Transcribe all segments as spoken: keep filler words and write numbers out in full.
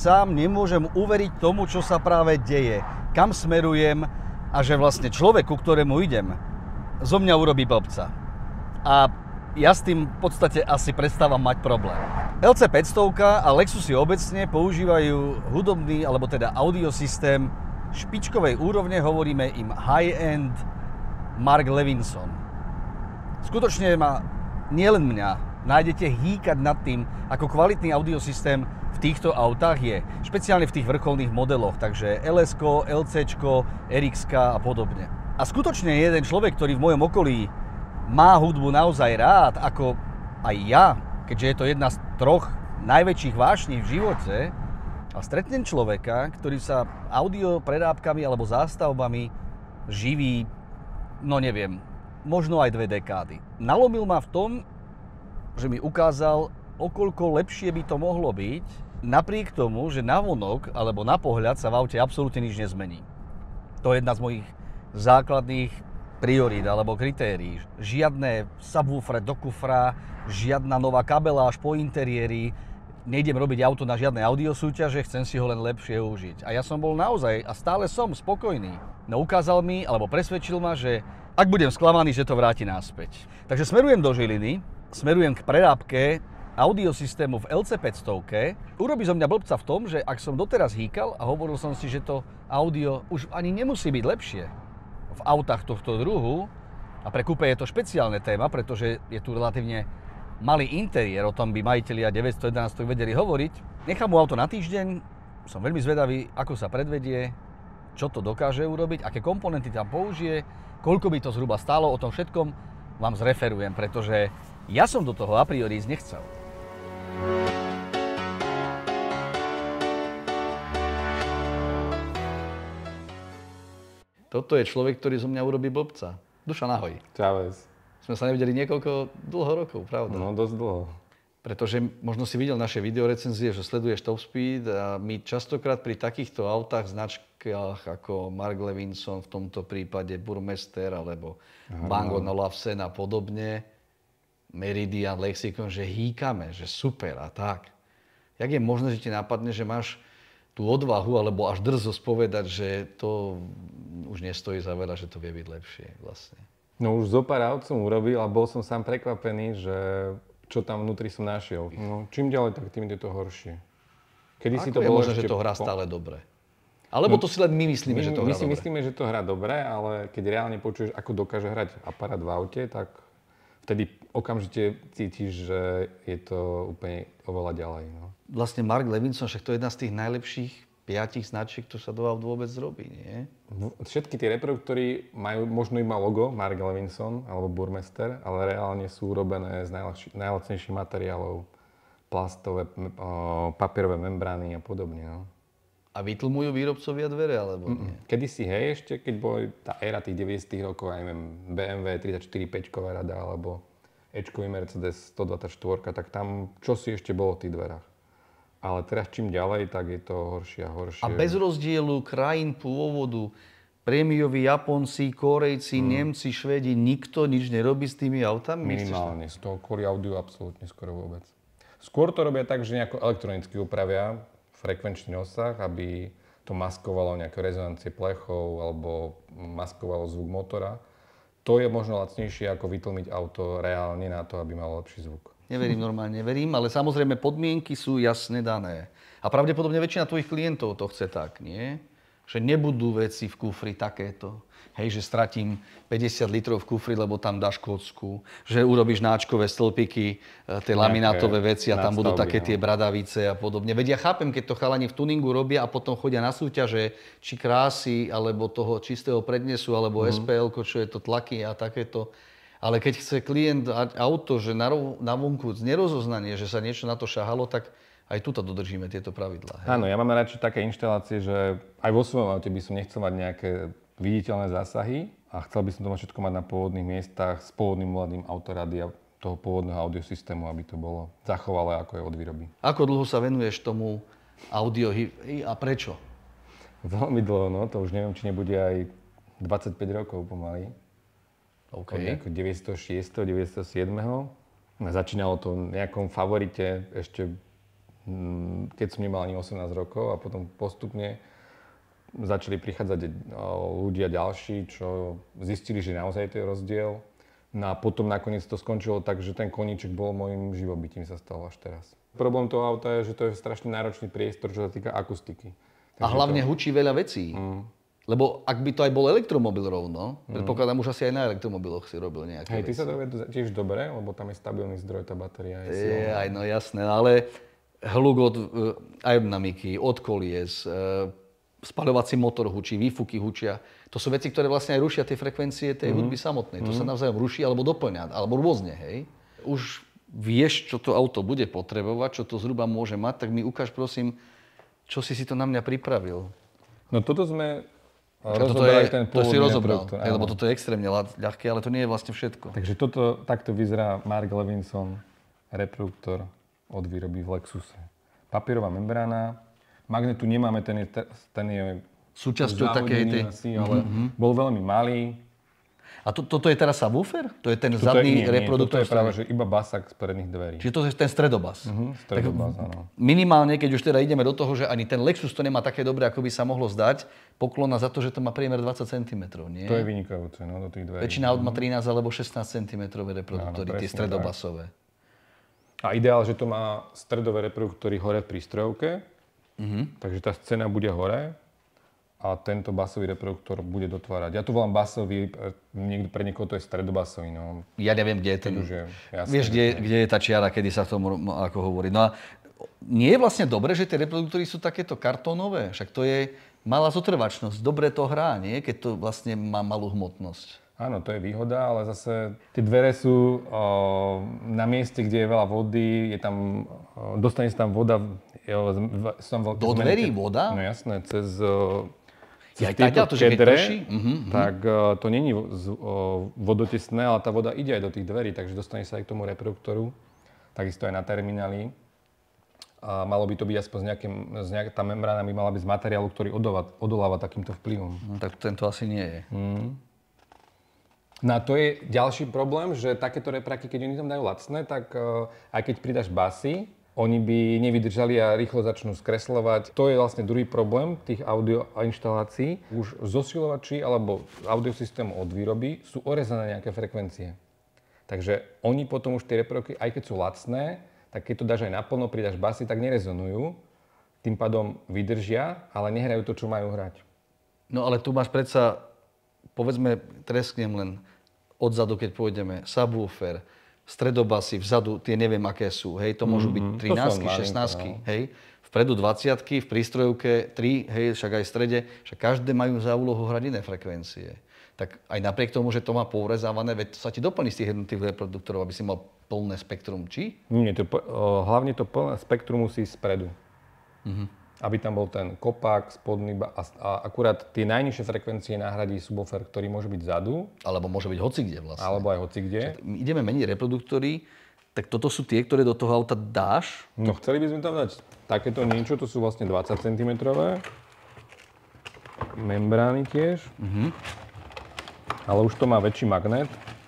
sám nemôžem uveriť tomu, čo sa práve deje, kam smerujem a že vlastne človek, ku ktorému idem, zo mňa urobí blbca. A ja s tým v podstate asi prestávam mať problém. el cé päťsto a Lexusy obecne používajú hudobný, alebo teda audiosystém špičkovej úrovne, hovoríme im high-end Mark Levinson. Skutočne ma, nielen mňa, nájdete hýkať nad tým, ako kvalitný audiosystém v týchto autách je. Špeciálne v tých vrcholných modeloch, takže el esko, el céčko, er iks-ka a podobne. A skutočne jeden človek, ktorý v mojom okolí má hudbu naozaj rád, ako aj ja, keďže je to jedna z troch najväčších vášní v živote, a stretnem človeka, ktorý sa audio prerábkami alebo zástavbami živí, no neviem, možno aj dve dekády. Nalomil ma v tom, že mi ukázal, okoľko lepšie by to mohlo byť, napriek tomu, že navonok alebo na pohľad sa v aute absolútne nič nezmení. To je jedna z mojich základných priorít alebo kritérií. Žiadne subwoofere do kufra, žiadna nová kabeláž po interiéri, nejdem robiť auto na žiadne audiosúťaže, chcem si ho len lepšie užiť. A ja som bol naozaj a stále som spokojný. No ukázal mi, alebo presvedčil ma, že ak budem sklamaný, že to vráti naspäť. Takže smerujem do Žiliny, smerujem k prerábke audiosystému v el cé päťsto. Urobí zo mňa blbca v tom, že ak som doteraz hýkal a hovoril som si, že to audio už ani nemusí byť lepšie v autách tohto druhu, a pre Coupe je to špeciálne téma, pretože je tu relatívne malý interiér, o tom by majitelia deväťsto jedenásť vedeli hovoriť. Nechám mu auto na týždeň, som veľmi zvedavý, ako sa predvedie, čo to dokáže urobiť, aké komponenty tam použije, koľko by to zhruba stálo, o tom všetkom vám zreferujem, pretože ja som do toho a priori ísť nechcel. Toto je človek, ktorý zo mňa urobí blbca. Dušan, ahoj. Čaves. Sme sa nevideli niekoľko dlho rokov, pravda? No, dosť dlho. Pretože možno si videl naše videorecenzie, že sleduješ Top Speed a my častokrát pri takýchto autách, značkách ako Mark Levinson, v tomto prípade Burmester alebo Bang and Olufsen a podobne, Meridian, Lexicon, že hýkame, že super a tak. Jak je možné, že ti napadne, že máš tú odvahu alebo až drzosť povedať, že to už nestojí za veľa, že to vie byť lepšie vlastne? No už zo pár aut som urobil a bol som sám prekvapený, že čo tam vnútri som našiel. No, čím ďalej, tak tým je to horšie. Kedy si to je bolo možné, že to hrá po... stále dobre? Alebo to si len my myslíme, my, že to my hrá si dobre? myslíme, že to hrá dobre, ale keď reálne počuješ, ako dokáže hrať aparát v aute, tak vtedy okamžite cítiš, že je to úplne oveľa ďalej. No. Vlastne Mark Levinson, však to je jedna z tých najlepších piatich značiek, to sa do aut vôbec robí, nie? Všetky tie reproduktory majú možno iba logo Mark Levinson alebo Burmester, ale reálne sú urobené z najlacnejších materiálov, plastové, papierové membrány a podobne. No. A vytlmujú výrobcovia dvere, alebo nie? Kedysi, hej, ešte keď bola tá éra tých deväťdesiatych rokov, aj neviem, bé em vé tridsaťštyri päťková rada, alebo Ečkový Mercedes stodvadsaťštyri, tak tam čosi ešte bolo v tých dverách. Ale teraz čím ďalej, tak je to horšie a horšie. A bez rozdielu krajín pôvodu, prémioví Japonci, Korejci, hmm. Nemci, Švédi, nikto nič nerobí s tými autami? Minimálne, z toho kvôli audiu absolútne skoro vôbec. Skôr to robia tak, že nejako elektronicky upravia frekvenčný rozsah, aby to maskovalo nejaké rezonancie plechov alebo maskovalo zvuk motora. To je možno lacnejšie, ako vytlmiť auto reálne na to, aby malo lepší zvuk. Neverím, normálne neverím, ale samozrejme podmienky sú jasne dané. A pravdepodobne väčšina tvojich klientov to chce tak, nie? Že nebudú veci v kufri takéto. Hej, že stratím päťdesiat litrov v kufri, lebo tam dáš kocku. Že urobíš náčkové stĺpiky, tie laminátové veci a tam budú také tie bradavice a podobne. Veď ja chápem, keď to chalani v tuningu robia a potom chodia na súťaže, či krásy, alebo toho čistého prednesu, alebo mm. es pé elko, čo je to tlaky a takéto. Ale keď chce klient auto, že na vonku nerozoznanie, že sa niečo na to šahalo, tak aj tuto dodržíme tieto pravidlá. Hej? Áno, ja mám radšej také inštalácie, že aj vo svojom aute by som nechcel mať nejaké viditeľné zásahy a chcel by som to mať všetko mať na pôvodných miestach s pôvodným mladým autorádia toho pôvodného audiosystému, aby to bolo zachovalé, ako je od výroby. Ako dlho sa venuješ tomu audio a prečo? Veľmi dlho, no. To už neviem, či nebude aj dvadsaťpäť rokov pomaly. Okay. Od deväťdesiatšesť deväťdesiatsedem Začínalo to v nejakom favorite ešte keď som nemal ani osemnásť rokov a potom postupne začali prichádzať ľudia ďalší, čo zistili, že naozaj to je rozdiel. No a potom nakoniec to skončilo tak, že ten koníček bol môjim živobytím sa stal až teraz. Problém toho auta je, že to je strašne náročný priestor, čo sa týka akustiky. Takže a hlavne to... hučí veľa vecí. Mm. Lebo ak by to aj bol elektromobil rovno, mm. predpokladám, už asi aj na elektromobiloch si robil nejaké Hej, ty veci. sa to vie tiež dobre, lebo tam je stabilný zdroj, tá batéria je silná. Je, aj no jasné, ale hluk od uh, aerodynamiky, od kolies, uh, spaľovací motor hučí, výfuky hučia. To sú veci, ktoré vlastne aj rušia tie frekvencie tej mm. hudby samotnej. Mm. To sa navzájom ruší alebo doplňa, alebo rôzne, hej. Už vieš, čo to auto bude potrebovať, čo to zhruba môže mať, tak mi ukáž prosím, čo si si to na mňa pripravil. No toto sme toto je, ten to si rozobral, produktor, lebo toto je extrémne ľahké, ale to nie je vlastne všetko. Takže toto, takto vyzerá Mark Levinson, reproduktor od výroby v Lexuse. Papierová membrána, magnetu nemáme, ten je, ten je súčasťou takej tej... asi, ale mm-hmm. bol veľmi malý. A to, toto je teraz subwoofer? To je ten toto zadný je, nie, reproduktor? Nie, toto je práve, že iba basák z predných dverí. Čiže to je ten stredobas. Uh-huh, stredobas, tak áno. Minimálne, keď už teda ideme do toho, že ani ten Lexus to nemá také dobré, ako by sa mohlo zdať, poklona za to, že to má priemer dvadsať centimetrov, nie? To je vynikajúce, no, do tých dverí. Väčšina aut má trinásť alebo šestnásť centimetrov reproduktory, no, no, tie stredobasové. Tak. A ideál, že to má stredové reproduktory hore v prístrojovke, uh-huh. takže tá scéna bude hore. A tento basový reproduktor bude dotvárať. Ja to volám basový, niekto, pre niekoho to je stredobasový. No. Ja neviem, kde je ten... Je jasné, vieš, kde, kde je tá čiara, kedy sa v tom ako hovorí. No a nie je vlastne dobré, že tie reproduktory sú takéto kartónové? Však to je malá zotrvačnosť. Dobre to hrá, nie? Keď to vlastne má malú hmotnosť. Áno, to je výhoda, ale zase tie dvere sú o, na mieste, kde je veľa vody, je tam, o, dostane sa tam voda... Je, sú tam veľké do dverí voda? No jasné, cez... O, Ja aj tak, to, že keď prší? Uh-huh, tak uh, to není uh, vodotesné, ale tá voda ide aj do tých dverí, takže dostane sa aj k tomu reproduktoru. Takisto aj na termináli. A malo by to byť aspoň z nejakým, z nejak, tá membrána by mala byť z materiálu, ktorý odoláva, odoláva takýmto vplyvom. No, tak tento asi nie je. Mm. No a to je ďalší problém, že takéto repraky, keď oni tam dajú lacné, tak uh, aj keď pridáš basy, oni by nevydržali a rýchlo začnú skresľovať. To je vlastne druhý problém tých audio inštalácií. Už zosilovači alebo audiosystému od výroby sú orezané nejaké frekvencie. Takže oni potom už tie reproduktory, aj keď sú lacné, tak keď to dáš aj naplno, pridáš basy, tak nerezonujú. Tým pádom vydržia, ale nehrajú to, čo majú hrať. No ale tu máš predsa, povedzme, tresknem len odzadu, keď pôjdeme, subwoofer, stredobasy, vzadu, tie neviem, aké sú, hej, to môžu byť trinástky, šestnástky, no. Hej, vpredu dvadsiatky, v prístrojovke tri, hej, však aj v strede, však každé majú za úlohu hrať iné frekvencie. Tak aj napriek tomu, že to má pourezávané, veď to sa ti doplní z tých jednotlivých reproduktorov, aby si mal plné spektrum, či? Nie, to, hlavne to plné spektrum musí ísť spredu. Uh-huh. Aby tam bol ten kopák, spodný a, a akurát tie najnižšie frekvencie nahradí subwoofer, ktorý môže byť vzadu. Alebo môže byť hocikde vlastne. Alebo aj hocikde. My ideme meniť reproduktory, tak toto sú tie, ktoré do toho auta dáš? No chceli by sme tam dať takéto niečo, to sú vlastne dvadsať centimetrové. Membrány tiež. Uh-huh. Ale už to má väčší magnet.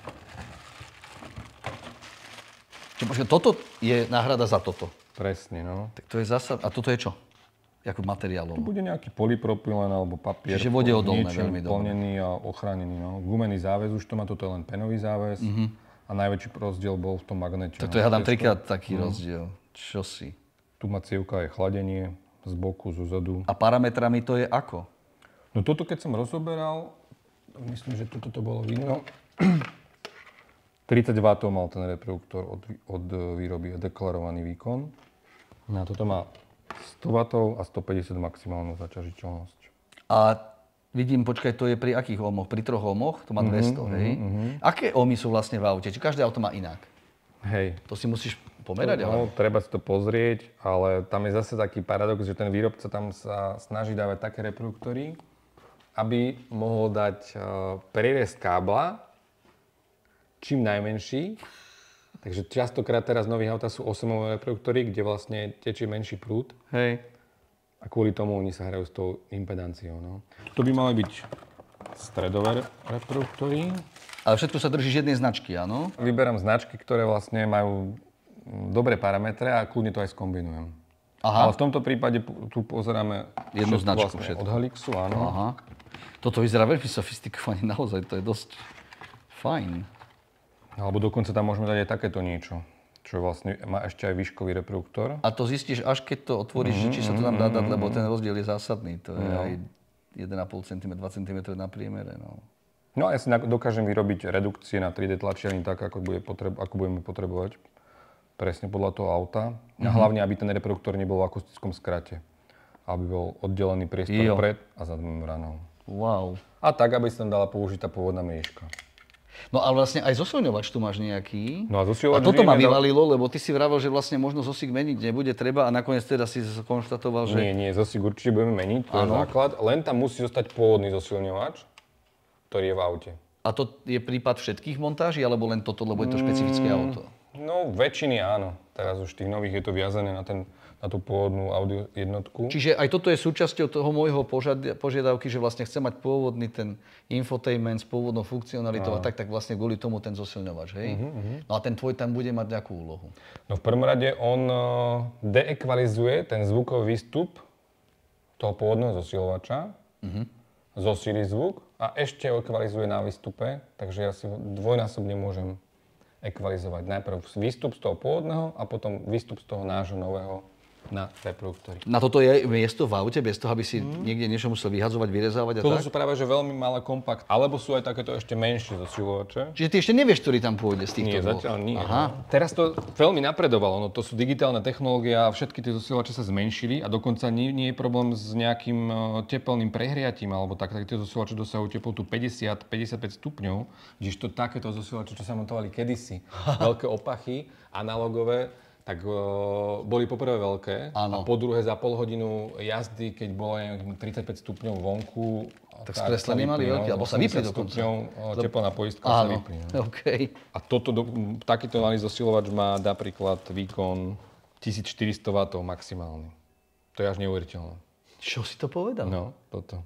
Čiže počkaj, toto je náhrada za toto? Presne, no. Tak to je zasa... A toto je čo? Jakú materiálom? To bude nejaký polypropylen alebo papier. Čiže vodeodolné veľmi dobre. Plnený a ochránený. No. Gumený záväz už to má, toto je len penový záväz. Uh-huh. A najväčší rozdiel bol v tom magnete. Tak to ja dám trikrát taký uh-huh. rozdiel. Čo si? Tu má cievka, je chladenie z boku, zo zadu. A parametrami to je ako? No toto keď som rozoberal, myslím, že toto to bolo vidno. tridsať wattov mal ten reproduktor od, od výroby, deklarovaný výkon. No a toto má sto wattov a stopäťdesiat maximálnu zaťažiteľnosť. A vidím, počkaj, to je pri akých ohmoch? Pri troch ohmoch? To má dvesto, mm-hmm, hej? Mm-hmm. Aké ohmy sú vlastne v aute? Či každé auto má inak? Hej. To si musíš pomerať? To, no, treba si to pozrieť, ale tam je zase taký paradox, že ten výrobca tam sa snaží dávať také reproduktory, aby mohol dať uh, prierez kábla čím najmenší. Takže častokrát teraz nových autá sú osemové reproduktory, kde vlastne tečie menší prúd. Hej. A kvôli tomu oni sa hrajú s tou impedanciou. No. To by mali byť stredové reproduktory. Ale všetko sa drží z jednej značky, áno? Vyberám značky, ktoré vlastne majú dobré parametre a kľudne to aj skombinujem. Aha. Ale v tomto prípade tu pozeráme jednu značku vlastne všetko. Od Helixu, áno. Aha. Toto vyzerá veľmi sofistikovane, naozaj, to je dosť fajn. Alebo dokonca tam môžeme dať aj takéto niečo, čo vlastne má ešte aj výškový reproduktor. A to zistíš, až keď to otvoríš, mm-hmm, či sa to tam dá dať, lebo ten rozdiel je zásadný. To je no. aj jeden a pol centimetra, dva centimetre na priemere. No. no a ja si dokážem vyrobiť redukcie na tri dé tlačiarni tak, ako, bude potreb- ako budeme potrebovať. Presne podľa toho auta. Mm-hmm. A hlavne, aby ten reproduktor nebol v akustickom skrate. Aby bol oddelený priestor jo. pred a za membranou. Wow. A tak, aby sa tam dala použiť tá pôvodná miežka. No ale vlastne aj zosilňovač tu máš nejaký. No a zosilňovač... A toto ma vyvalilo, lebo ty si vravel, že vlastne možno zosik meniť nebude treba a nakoniec teda si konštatoval, že... Nie, nie, zosik určite budeme meniť, to ano. Je základ. Len tam musí zostať pôvodný zosilňovač, ktorý je v aute. A to je prípad všetkých montáží, alebo len toto, lebo je to špecifické mm, auto? No, väčšiny áno. Teraz už tých nových je to viazané na, ten, na tú pôvodnú audio jednotku. Čiže aj toto je súčasťou toho môjho požiad- požiadavky, že vlastne chcem mať pôvodný ten infotainment s pôvodnou funkcionalitou a tak, tak vlastne kvôli tomu ten zosilňovač, hej? Uh-huh, uh-huh. No a ten tvoj tam bude mať nejakú úlohu? No v prvom rade on deekvalizuje ten zvukový výstup toho pôvodného zosilovača, uh-huh. zosíli zvuk a ešte ekvalizuje na výstupe, takže ja si ho dvojnásobne môžem ekvalizovať. Najprv výstup z toho pôvodného a potom výstup z toho nášho nového na reproduktory. Na toto je miesto v aute, bez toho, aby si mm. niekde niečo musel vyhadzovať, vyrezávať a toto tak? Sú práve že veľmi malé kompakt, alebo sú aj takéto ešte menšie zosilovače. Čiže ty ešte nevieš, ktorý tam pôjde z týchto nie, dvoch? Zatiaľ nie. Aha. Teraz to veľmi napredovalo, no to sú digitálne technológie a všetky tie zosilovače sa zmenšili a dokonca nie, nie je problém s nejakým teplným prehriatím alebo tak, tak tie zosilovače dosahujú teplotu päťdesiat až päťdesiatpäť stupňov, kdežto takéto zosilovače, čo sa montovali kedysi, veľké opachy, analogové, tak uh, boli poprvé veľké ano. A po druhé za pol hodinu jazdy, keď bolo tridsaťpäť stupňov vonku, tak, tak skreslený mali veľký, alebo sa vypli dokonca. stupňov teplná poistka sa vypli. No. Okay. A toto, do, takýto malý zosilovač má napríklad výkon tisícštyristo wattov maximálny. To je až neuveriteľné. Čo si to povedal? No, toto.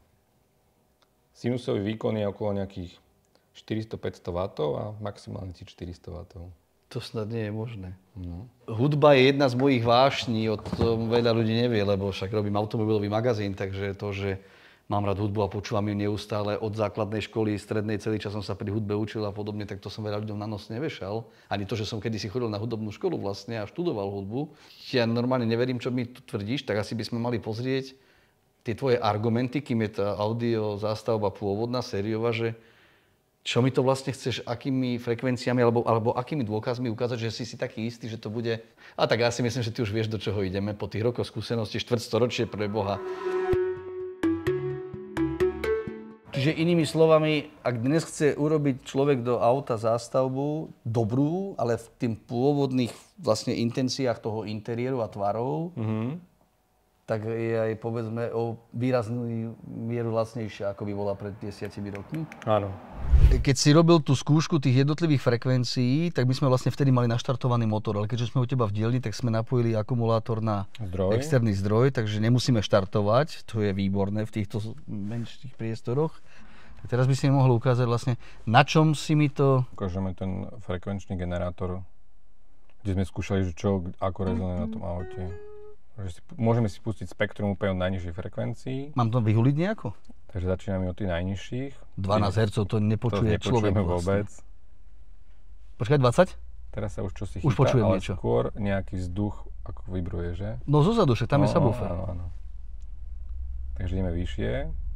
Sinusový výkon je okolo nejakých štyristo až päťsto wattov a maximálne tisícštyristo wattov. To snad nie je možné. No. Hudba je jedna z mojich vášní, o tom veľa ľudí nevie, lebo však robím automobilový magazín, takže to, že mám rád hudbu a počúvam ju neustále od základnej školy, strednej, celý čas som sa pri hudbe učil a podobne, tak to som veľa ľuďom na nos nevešal. Ani to, že som kedysi chodil na hudobnú školu vlastne a študoval hudbu. Ja normálne neverím, čo mi tu tvrdíš, tak asi by sme mali pozrieť tie tvoje argumenty, kým je tá audio zástavba pôvodná, sériová, že čo mi to vlastne chceš, akými frekvenciami alebo, alebo akými dôkazmi ukázať, že si si taký istý, že to bude... A tak ja si myslím, že ty už vieš, do čoho ideme po tých rokoch skúsenosti, štvrtstoročie pre Boha. Čiže inými slovami, ak dnes chce urobiť človek do auta zástavbu dobrú, ale v tým pôvodných vlastne intenciách toho interiéru a tvarov, mm-hmm. tak je aj povedzme o výraznú mieru lacnejšia, ako by bola pred desiatimi rokmi. Áno. Keď si robil tú skúšku tých jednotlivých frekvencií, tak my sme vlastne vtedy mali naštartovaný motor, ale keďže sme u teba v dielni, tak sme napojili akumulátor na zdroj. externý zdroj, takže nemusíme štartovať, to je výborné v týchto menších priestoroch. A teraz by si mi mohol ukázať vlastne, na čom si mi to... Ukážeme ten frekvenčný generátor, kde sme skúšali, že čo, ako rezonuje na tom aute. Si, môžeme si pustiť spektrum úplne od najnižších frekvencií. Mám to vyhuliť nejako? Takže začíname od tých najnižších. dvanásť hertzov to nepočuje to človek vôbec. Vlastne. Počkaj, dvadsať? Teraz sa už čosi už chytá, ale niečo. Skôr nejaký vzduch ako vibruje, že? No zozadu, však tam no, je subwoofer. Áno, áno. Takže ideme vyššie.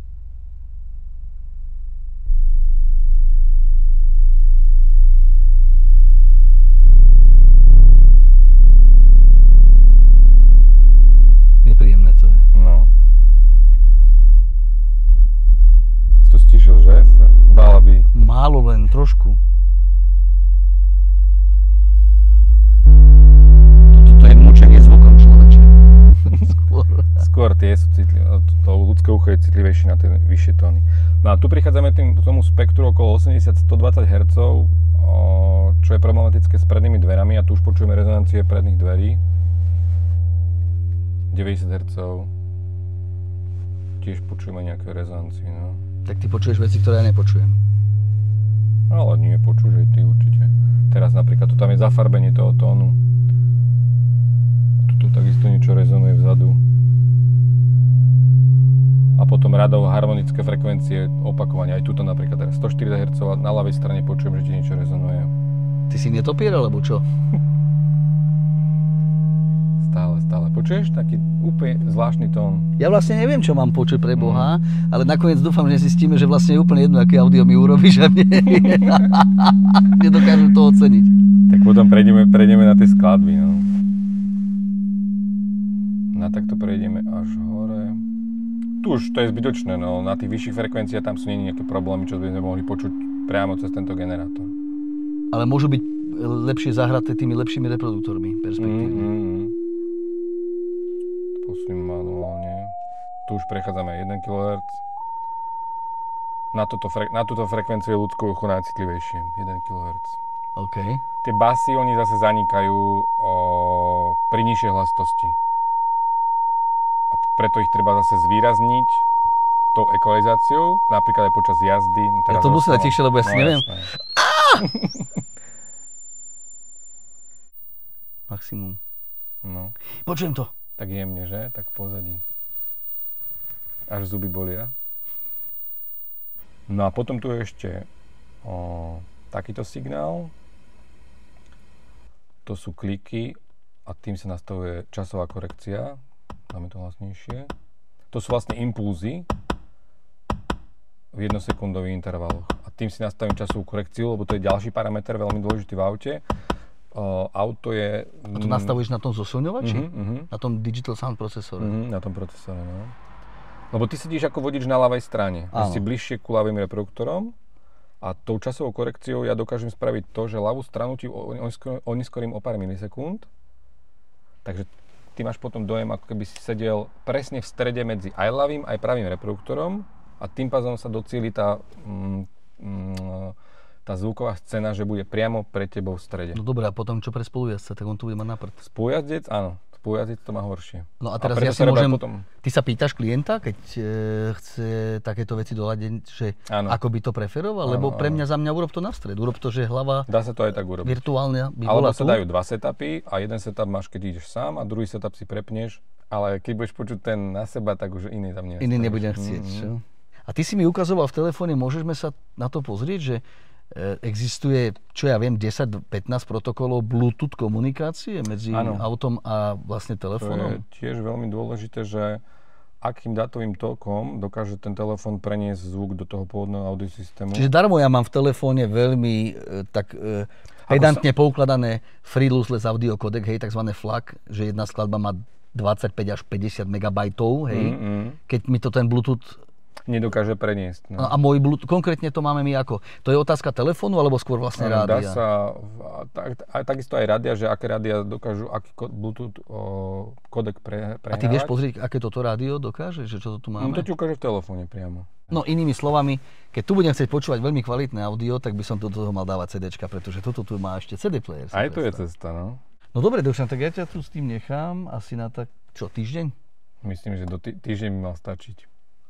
Nepríjemné to je. No. Si to stíšil, že? Bála by... Málo len, trošku. Toto to je mučenie zvukom, človeče. Skôr. Skôr tie sú citlivé. To ľudské ucho je citlivejšie na tie vyššie tóny. No a tu prichádzame tým, k tomu spektru okolo osemdesiat až stodvadsať hertzov, čo je problematické s prednými dverami a tu už počujeme rezonancie predných dverí. deväťdesiat hertzov. Tiež počujeme nejaké rezonancie, no. Tak ty počuješ veci, ktoré ja nepočujem. No, ale nie, počuješ aj ty určite. Teraz napríklad tu tam je zafarbenie toho tónu. Tu, tu takisto niečo rezonuje vzadu. A potom radov harmonické frekvencie opakovania. Aj tuto napríklad teraz stoštyridsať hertzov a na ľavej strane počujem, že ti niečo rezonuje. Ty si netopier, alebo čo? Stále, stále. Počuješ taký úplne zvláštny tón? Ja vlastne neviem, čo mám počuť pre Boha, mm. ale nakoniec dúfam, že zistíme, že vlastne je úplne jedno, aké audio mi urobíš a mne nedokážem to oceniť. Tak potom prejdeme, prejdeme na tie skladby, no. Na takto prejdeme až hore. Tu už to je zbytočné, no. Na tých vyšších frekvenciách tam sú nie nejaké problémy, čo by sme mohli počuť priamo cez tento generátor. Ale môžu byť lepšie zahraté tými lepšími reproduktormi, perspektívne. Mm, mm, mm. Posuniem manuálne. Tu už prechádzame jeden kilohertz. Na, toto fre- na túto frekvenciu je ľudské ucho najcitlivejšie. jeden kilohertz. OK. Tie basy, oni zase zanikajú o, pri nižšej hlasistosti. A preto ich treba zase zvýrazniť tou ekvalizáciou, napríklad aj počas jazdy. Teraz ja to musím dať tichšie, lebo ja si no, neviem. Maximum. No. Počujem to. Tak jemne, že? Tak pozadí. Až zuby bolia. No a potom tu je ešte o, takýto signál. To sú kliky a tým sa nastavuje časová korekcia. Dáme to hlasnejšie. To sú vlastne impulzy v jednosekundových intervaloch. A tým si nastavím časovú korekciu, lebo to je ďalší parameter, veľmi dôležitý v aute. Uh, auto je... A to nastavuješ na tom zosilňovači? Uh-huh, uh-huh. Na tom digital sound procesore? Uh-huh, na tom procesore, no. Lebo ty sedíš ako vodič na ľavej strane. Ty si bližšie ku ľavým reproduktorom a tou časovou korekciou ja dokážem spraviť to, že ľavú stranu ti oneskorím o pár milisekúnd. Takže ty máš potom dojem, ako keby si sedel presne v strede medzi aj ľavým, aj pravým reproduktorom a tým pádom sa docieli tá... Mm, mm, tá zvuková scéna, že bude priamo pre tebou v strede. No dobré, a potom čo pre spolujazdca, tak on tu bude mať na prd. Spolujazdec, áno. Spolujazdec to má horšie. No a teraz a ja si môžem... Potom... Ty sa pýtaš klienta, keď e, chce takéto veci doľadiť, že áno. Ako by to preferoval? Áno, lebo pre mňa, áno. Za mňa urob to na stred. Urob to, že hlava... Dá sa to aj tak urobiť. Virtuálne by alebo bola sa tu. Dajú dva setupy a jeden setup máš, keď ideš sám a druhý setup si prepneš. Ale keď budeš počuť ten na seba, tak už iný tam nevieš. Iný nebudem chcieť, mm-hmm. čo? A ty si mi ukazoval v telefóne, môžeme sa na to pozrieť, že existuje, čo ja viem, desať pätnásť protokolov Bluetooth komunikácie medzi ano. Autom a vlastne telefónom. To je tiež veľmi dôležité, že akým dátovým tokom dokáže ten telefón preniesť zvuk do toho pôvodného audiosystému. Čiže darmo ja mám v telefóne veľmi e, tak e, pedantne sa... poukladané free lossless audio codec, hej, takzvané FLAC, že jedna skladba má dvadsaťpäť až päťdesiat megabajtov, hej, mm-hmm. keď mi to ten Bluetooth nedokáže preniesť. No. A môj Bluetooth, konkrétne to máme my ako? To je otázka telefónu, alebo skôr vlastne no, rádia? Dá sa, tak, aj, takisto aj rádia, že aké rádia dokážu, aký Bluetooth o, kodek pre, prehrávať. A ty vieš pozrieť, aké toto rádio dokáže? Že čo to tu máme? No to ti ukáže v telefóne priamo. No inými slovami, keď tu budem chcieť počúvať veľmi kvalitné audio, tak by som do toho mal dávať CDčka, pretože toto tu má ešte cé dé player. Aj to je cesta, no. No dobre, Dušan, tak ja ťa tu s tým nechám asi na tak, čo, týždeň? Myslím, že do tý, týždeň by mal stačiť.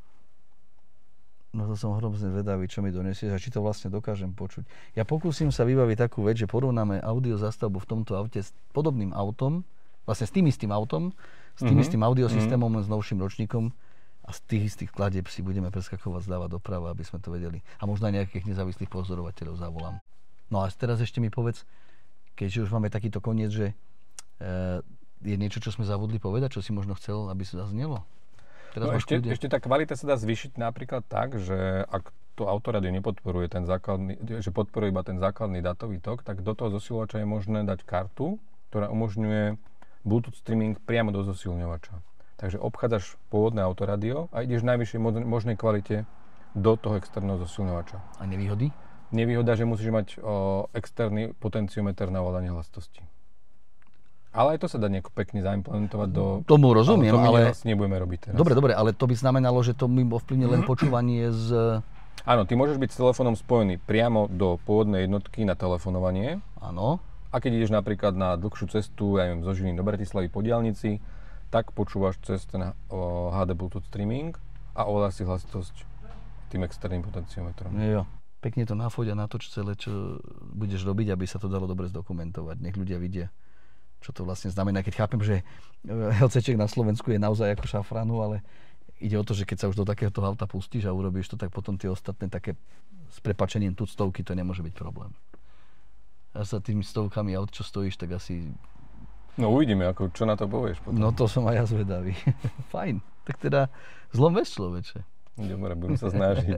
No to som hrozne vedavý, čo mi donesieš a či to vlastne dokážem počuť. Ja pokúsim sa vybaviť takú vec, že porovnáme audio zastavbu v tomto aute s podobným autom, vlastne s tým istým autom, s tým mm-hmm. istým audiosystémom, mm-hmm. s novším ročníkom a z tých istých skladieb si budeme preskakovať zľava doprava, aby sme to vedeli. A možno aj nejakých nezávislých pozorovateľov zavolám. No a teraz ešte mi povedz, keďže už máme takýto koniec, že e, je niečo, čo sme zabudli povedať, čo si možno chcel, aby sa zaznelo? No ešte, ešte tá kvalita sa dá zvýšiť napríklad tak, že ak to autorádio nepodporuje ten základný, že podporuje iba ten základný dátový tok, tak do toho zosilňovača je možné dať kartu, ktorá umožňuje Bluetooth streaming priamo do zosilňovača. Takže obchádzaš pôvodné autorádio a ideš v najvyššej možnej kvalite do toho externého zosilňovača. A nevýhody? Nevýhoda, že musíš mať o, externý potenciometer na ovládanie hlastosti. Ale aj to sa dá nejako pekne zaimplementovať do... Tomu rozumiem, ale... To my ale... vlastne nebudeme robiť teraz. Dobre, dobre, ale to by znamenalo, že to mi ovplyvní len počúvanie z... Áno, ty môžeš byť s telefónom spojený priamo do pôvodnej jednotky na telefonovanie. Áno. A keď ideš napríklad na dlhšiu cestu, ja neviem, zo Žiliny do Bratislavy po diaľnici, tak počúvaš cez ten o, há dé Bluetooth streaming a ovládaš si hlasitosť tým externým potenciometrom. Jo. Pekne to nafoď a natoč celé, čo budeš robiť, aby sa to dalo dobre zdokumentovať. Nech ľudia vidia, čo to vlastne znamená, keď chápem, že helceček na Slovensku je naozaj ako šafránu, ale ide o to, že keď sa už do takéhoto auta pustíš a urobíš to, tak potom tie ostatné také s prepačením tuctovky, to nemôže byť problém. A sa tými stovkami aut, čo stojíš, tak asi... No uvidíme, ako, čo na to povieš potom. No to som aj ja zvedavý. Fajn. Tak teda zlom bez človeče. Dobre, budem sa snažiť.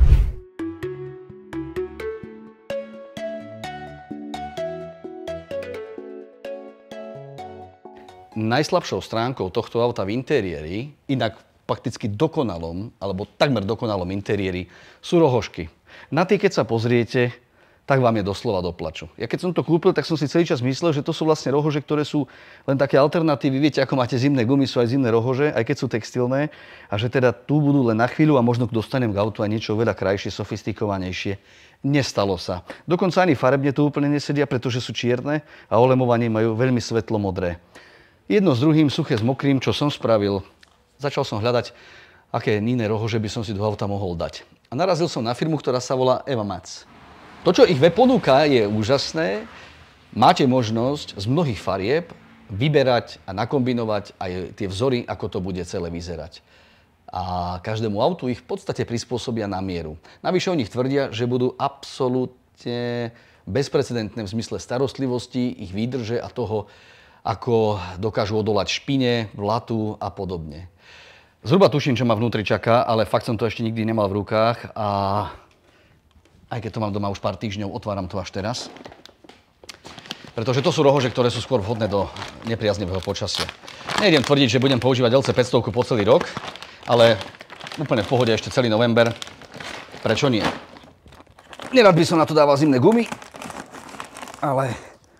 Najslabšou stránkou tohto auta v interiéri, inak prakticky dokonalom, alebo takmer dokonalom interiéri, sú rohožky. Na tie, keď sa pozriete, tak vám je doslova do plaču. Ja keď som to kúpil, tak som si celý čas myslel, že to sú vlastne rohože, ktoré sú len také alternatívy. Viete, ako máte zimné gumy, sú aj zimné rohože, aj keď sú textilné. A že teda tu budú len na chvíľu a možno dostanem k autu aj niečo veľa krajšie, sofistikovanejšie. Nestalo sa. Dokonca ani farebne tu úplne nesedia, pretože sú čierne a olemovanie majú veľmi svetlo modré. Jedno s druhým, suché s mokrým, čo som spravil. Začal som hľadať, aké iné rohože by som si do auta mohol dať. A narazil som na firmu, ktorá sa volá Evamax. To, čo ich web ponúka, je úžasné. Máte možnosť z mnohých farieb vyberať a nakombinovať aj tie vzory, ako to bude celé vyzerať. A každému autu ich v podstate prispôsobia na mieru. Navyše o nich tvrdia, že budú absolútne bezprecedentné v zmysle starostlivosti, ich výdrže a toho, ako dokážu odolať špine, blatu a podobne. Zhruba tuším, čo ma vnútri čaká, ale fakt som to ešte nikdy nemal v rukách a aj keď to mám doma už pár týždňov, otváram to až teraz. Pretože to sú rohože, ktoré sú skôr vhodné do nepriaznivého počasia. Nejdem tvrdiť, že budem používať el cé päťsto po celý rok, ale úplne v pohode ešte celý november. Prečo nie? Nerad by som na to dával zimné gumy, ale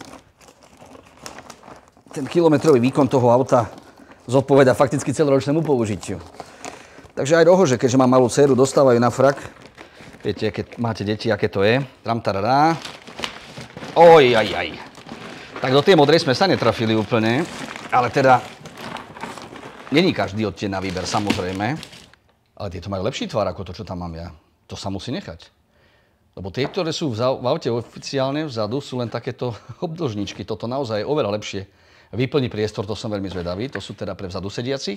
ten kilometrový výkon toho auta zodpovedá fakticky celoročnému použitiu. Takže aj rohože, keďže mám malú dcéru, dostávajú na frak. Viete, keď máte deti, aké to je. Tram tarará. Oj, aj, aj. Tak do tej modrej sme sa netrafili úplne, ale teda není každý odtieň na výber, samozrejme. Ale tieto majú lepší tvar ako to, čo tam mám ja. To sa musí nechať. Lebo tie, ktoré sú v aute oficiálne vzadu, sú len takéto obdĺžničky. Toto naozaj je oveľa lepšie. Vyplní priestor, to som veľmi zvedavý. To sú teda pre vzadu sediacich.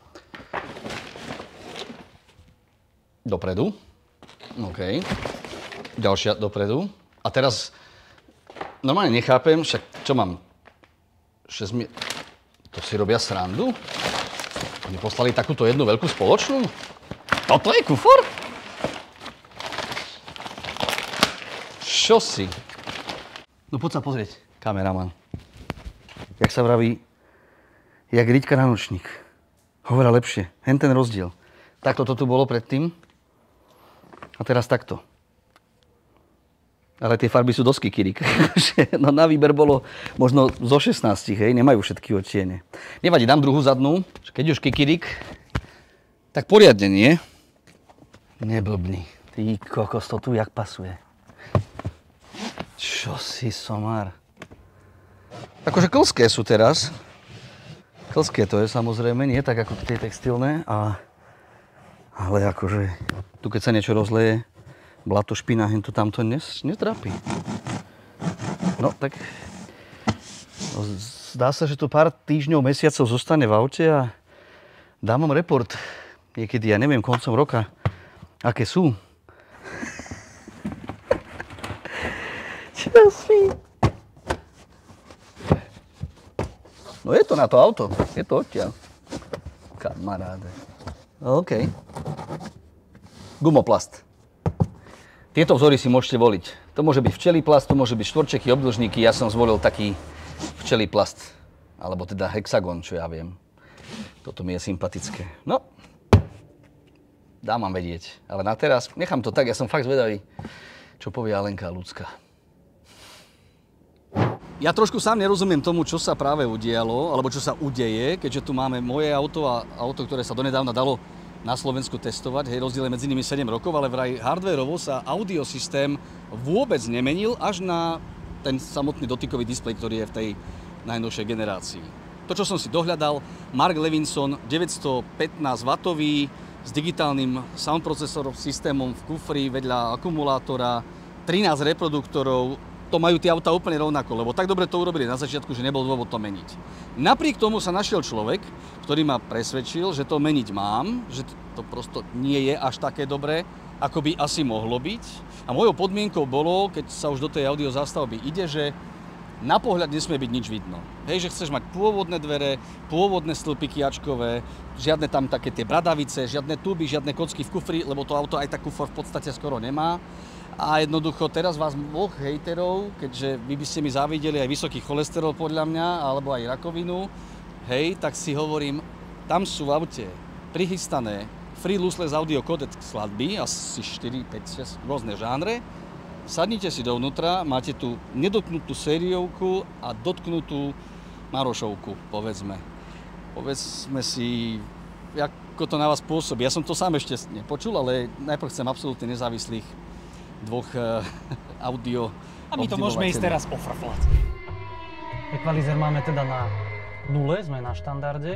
Dopredu. OK. Ďalšia dopredu. A teraz normálne nechápem, však čo mám? šesť mi... To si robia srandu? Oni poslali takúto jednu veľkú spoločnú? Toto je kufor? Čo si? No poď sa pozrieť, kameraman. Jak sa vraví, jak riťka na nočník. Hovorá lepšie, hen ten rozdiel. Takto to tu bolo predtým a teraz takto. Ale tie farby sú dosť kikirik. No na výber bolo možno zo šestnástich, hej, nemajú všetky odtiene. Nevadí, dám druhú zadnú, keď už kikirik, tak poriadne nie. Neblbni, ty kokos, to tu jak pasuje. Čo si somár? Akože klské sú teraz. Klské to je samozrejme, nie tak ako tie textilné. A... Ale akože tu keď sa niečo rozleje, blato, špina, hento tamto dnes netrápi. No tak zdá sa, že to pár týždňov, mesiacov zostane v aute a dám vám report niekedy, ja neviem, koncom roka, aké sú. Čo si? No je to na to auto, je to odtiaľ. Kamaráde. OK. Gumoplast. Tieto vzory si môžete voliť. To môže byť včelíplast, to môže byť štvorčeky, obdĺžníky. Ja som zvolil taký včelíplast, alebo teda hexagon, čo ja viem. Toto mi je sympatické. No, dám vám vedieť. Ale na teraz nechám to tak, ja som fakt zvedavý, čo povie Alenka a Ľudská. Ja trošku sám nerozumiem tomu, čo sa práve udialo, alebo čo sa udeje, keďže tu máme moje auto a auto, ktoré sa donedávna dalo na Slovensku testovať. Hej, rozdiel je medzi nimi sedem rokov, ale vraj hardwareovo sa audiosystém vôbec nemenil až na ten samotný dotykový displej, ktorý je v tej najnovšej generácii. To, čo som si dohľadal, Mark Levinson deväťstopätnásť watový s digitálnym sound procesorom systémom v kufri vedľa akumulátora, trinásť reproduktorov, to majú tie auta úplne rovnako, lebo tak dobre to urobili na začiatku, že nebol dôvod to meniť. Napriek tomu sa našiel človek, ktorý ma presvedčil, že to meniť mám, že to prosto nie je až také dobré, ako by asi mohlo byť. A mojou podmienkou bolo, keď sa už do tej audiozástavby ide, že na pohľad nesmie byť nič vidno. Hej, že chceš mať pôvodné dvere, pôvodné stĺpiky ačkové, žiadne tam také tie bradavice, žiadne tuby, žiadne kocky v kufri, lebo to auto aj tak kufor v podstate skoro nemá. A jednoducho teraz vás moh hejterov, keďže vy by ste mi závideli aj vysoký cholesterol podľa mňa, alebo aj rakovinu, hej, tak si hovorím, tam sú v aute prichystané free lossless audio codec skladby, asi štyri, päť, šesť rôzne žánre. Sadnite si dovnútra, máte tu nedotknutú sériovku a dotknutú Marošovku, povedzme. Povedzme si, ako to na vás pôsobí. Ja som to sám ešte nepočul, ale najprv chcem absolútne nezávislých dvoch uh, audio a my to môžeme ísť teraz pofrflať. Equalizer máme teda na nule, sme na štandarde.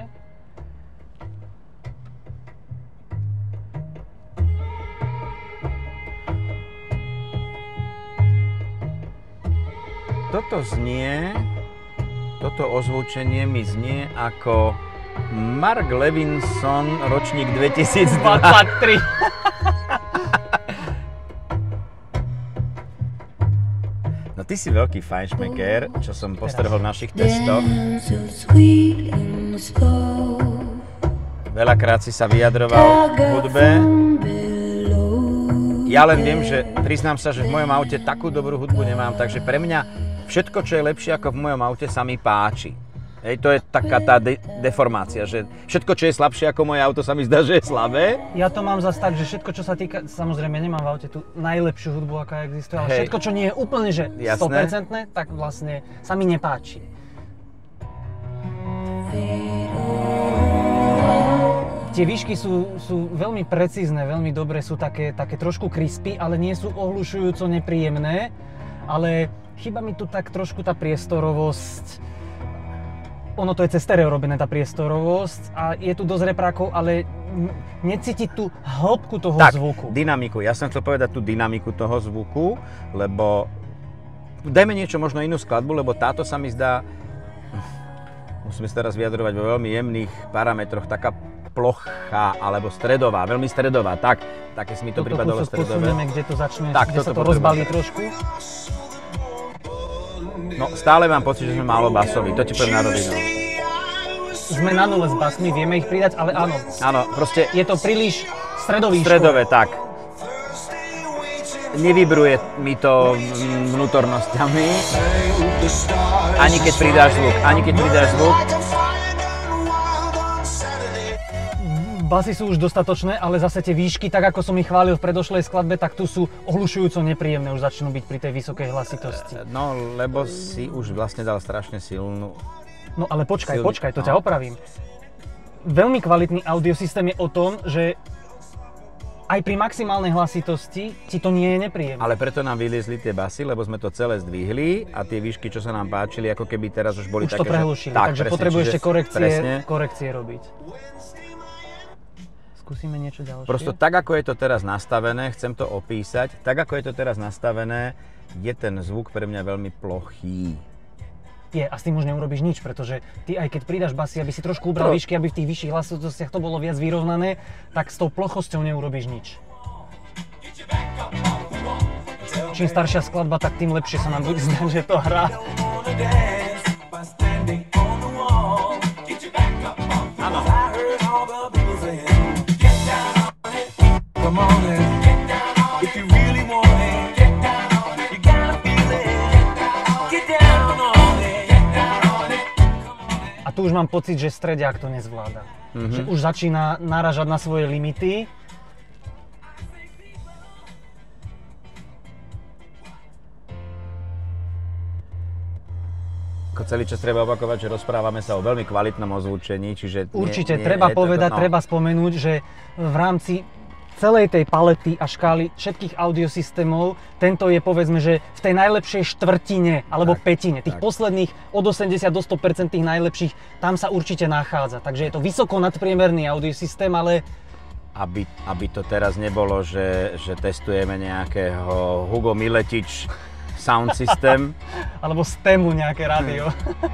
Toto znie, toto ozvučenie mi znie ako Mark Levinson, ročník dvetisícdva. dvadsaťtri. No ty si veľký fajnšmeker, čo som postrehol v našich testoch. Veľakrát si sa vyjadroval v hudbe. Ja len viem, že priznám sa, že v mojom aute takú dobrú hudbu nemám, takže pre mňa všetko, čo je lepšie ako v mojom aute, sa mi páči. Hej, to je taká tá de- deformácia, že všetko, čo je slabšie ako moje auto, sa mi zdá, že je slabé. Ja to mám zase tak, že všetko, čo sa týka, samozrejme nemám v aute tú najlepšiu hudbu, aká existuje, ale Hej. všetko, čo nie je úplne že Jasné. sto percent, tak vlastne sa mi nepáči. Tie výšky sú, sú veľmi precízne, veľmi dobré, sú také, také trošku crispy, ale nie sú ohlušujúco nepríjemné, ale chýba mi tu tak trošku tá priestorovosť. Ono to je cez stereo robené, tá priestorovosť a je tu dosť reprákov, ale necítiť tú hĺbku toho tak, zvuku. dynamiku. Ja som chcel povedať tú dynamiku toho zvuku, lebo dajme niečo, možno inú skladbu, lebo táto sa mi zdá, musíme sa teraz vyjadrovať vo veľmi jemných parametroch, taká plochá alebo stredová, veľmi stredová, tak, také si mi to pripadalo stredové. Posunieme, kde to začne, tak, kde sa to rozbalí trošku. No, stále mám pocit, že sme málo basoví, to ti poviem na rovinu. Sme na nule s basmi, vieme ich pridať, ale áno. Áno, proste... Je to príliš stredový Stredové, tak. Nevybruje mi to vnútornosťami. Ani keď pridáš zvuk, ani keď pridáš zvuk. Basy sú už dostatočné, ale zase tie výšky, tak ako som ich chválil v predošlej skladbe, tak tu sú ohlušujúco nepríjemné, už začnú byť pri tej vysokej hlasitosti. No, lebo si už vlastne dal strašne silnú... No ale počkaj, silný, počkaj, to no. ťa opravím. Veľmi kvalitný audiosystém je o tom, že aj pri maximálnej hlasitosti ti to nie je nepríjemné. Ale preto nám vyliezli tie basy, lebo sme to celé zdvihli a tie výšky, čo sa nám páčili, ako keby teraz už boli už také, to prehlušili, že... Tak, takže presne, potrebuješ čiže, ešte korekcie, presne. korekcie robiť. Skúsime niečo ďalšie. Prosto tak, ako je to teraz nastavené, chcem to opísať, tak, ako je to teraz nastavené, je ten zvuk pre mňa veľmi plochý. Je, a s tým už neurobíš nič, pretože ty aj keď pridáš basy, aby si trošku ubral Pro... výšky, aby v tých vyšších hlasitostiach to bolo viac vyrovnané, tak s tou plochosťou neurobíš nič. Čím staršia skladba, tak tým lepšie sa nám bude zdať, že to hrá. Áno. A tu už mám pocit, že strediak to nezvláda. Mm-hmm. Že už začína naražať na svoje limity. Celý čas treba opakovať, že rozprávame sa o veľmi kvalitnom ozvučení, čiže... Určite, nie, nie, treba je povedať, toto, no. treba spomenúť, že v rámci celej tej palety a škály všetkých audiosystémov, tento je povedzme, že v tej najlepšej štvrtine alebo tak, pätine. Tých tak. posledných od osemdesiat do sto percent tých najlepších, tam sa určite nachádza. Takže je to vysoko nadpriemerný audiosystém, ale... Aby, aby to teraz nebolo, že, že testujeme nejakého Hugo Miletič sound system. Alebo stému nejaké rádio.